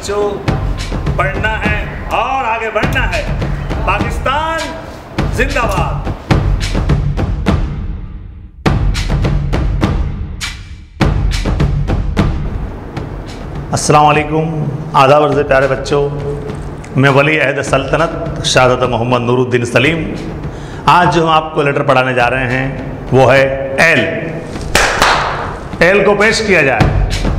बच्चों, पढ़ना है और आगे बढ़ना है। पाकिस्तान जिंदाबाद। अस्सलाम वालेकुम, आदाब अर्ज़ प्यारे बच्चों। मैं वली अहद सल्तनत शहज़ादा मोहम्मद नूरुद्दीन सलीम। आज जो हम आपको लेटर पढ़ाने जा रहे हैं वो है एल। एल को पेश किया जाए।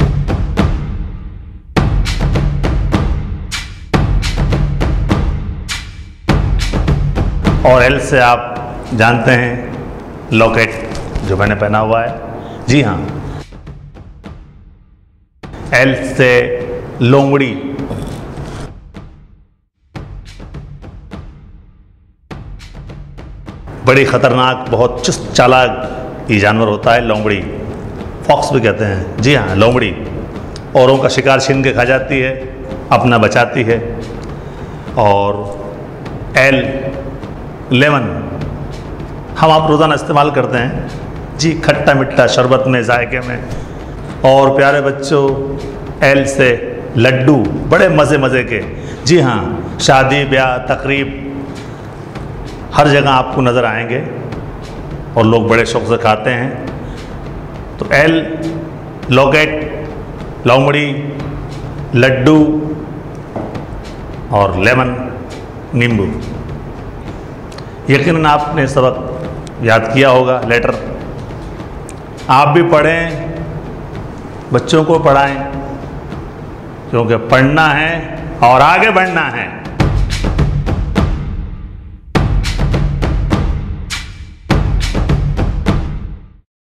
और एल से आप जानते हैं लॉकेट जो मैंने पहना हुआ है। जी हाँ, एल से लोमड़ी। बड़ी खतरनाक, बहुत चुस्त चालाक ये जानवर होता है लोमड़ी। फॉक्स भी कहते हैं। जी हाँ, लोमड़ी औरों का शिकार छीन के खा जाती है, अपना बचाती है। और एल लेमन हम आप रोज़ाना इस्तेमाल करते हैं। जी, खट्टा मिट्टा शरबत में, जायके में। और प्यारे बच्चों, एल से लड्डू, बड़े मज़े मज़े के। जी हाँ, शादी ब्याह तकरीब हर जगह आपको नज़र आएंगे और लोग बड़े शौक़ से खाते हैं। तो एल लॉकेट, लोमड़ी, लड्डू और लेमन नींबू। यकीनन आपने सबक याद किया होगा। लेटर आप भी पढ़ें, बच्चों को पढ़ाएं, क्योंकि पढ़ना है और आगे बढ़ना है।